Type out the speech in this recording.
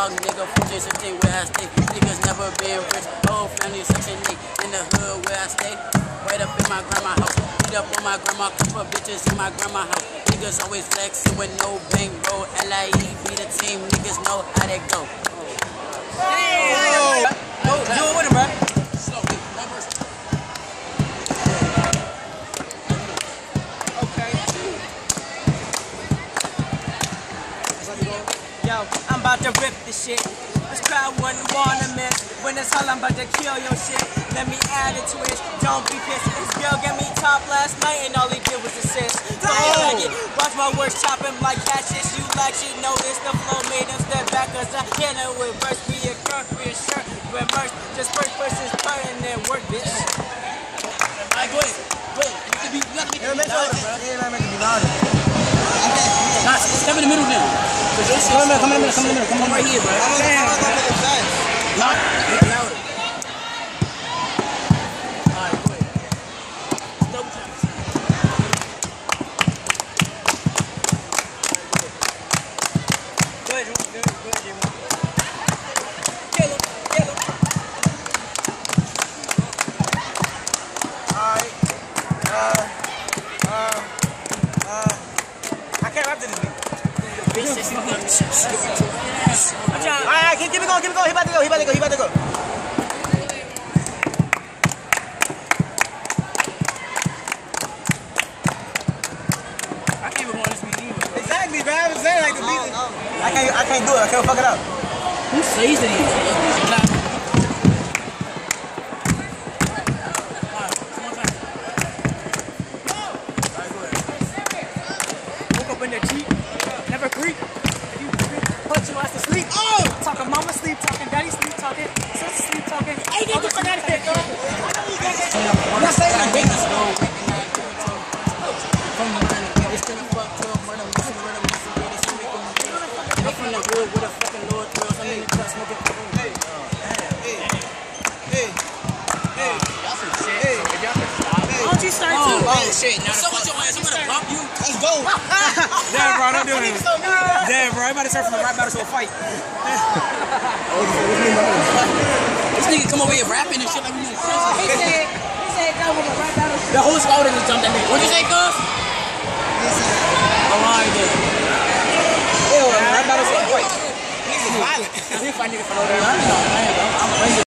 dog, nigga, 14, 16, where I stay. Niggas never been rich, whole family section 8. In the hood where I stay, right up in my grandma house. Beat up on my grandma, couple bitches in my grandma house. Niggas always flexing with no bankroll. LIE be the team, niggas know how they go. Damn! Go, do it with him, bro. Slowly, numbers. Yo, I'm about to rip this shit. This crowd wouldn't wanna miss. When it's hell, I'm about to kill your shit. Let me add a twist. Don't be pissed. This girl got me top last night and all he did was assist. Like it. Watch my words chop him like hatchets. You like shit, notice the flow made him step back. Cause I hit her with verse. Be a girl, be a shirt. With merch. Just first versus per and then work, bitch. Alright, go ahead. Go ahead. You gotta make it louder, bro. Yeah, make it louder. Nah, step in the middle now. Come in the middle. Come right here, bro. Nah, make it louder. Alright, go ahead. Double time. Go ahead, Jimmy. Yellow. Alright. I can't rap to this beat. Alright, keep it going. He about to go. I can't even go on this beat either. Exactly, bro. I was saying like the beat. I can't do it. I can't fuck it up. Who says that he is? Woke up in the Jeep, never creep. If you put your ass to sleep. Oh! Talking mama sleep, talking daddy sleep, talking sister sleep, talking. Hey, get the fuck out of here, girl. I'm not saying like this. From the hood with a fucking Lord thrills. I'm in the truck smoking. Don't you start too? Oh shit! Now so with your ass, I'm gonna bump you. Let's go. Damn, bro, don't do it. Damn, bro, everybody start from the rap battle to a fight. This nigga come over here rapping and shit like we know. He said that was a rap battle. The whole squad didn't jump that nigga. What'd you say, cuz? Alright then. Rap battle to a fight. Niggas violent. I didn't fight niggas for no reason. I'm crazy.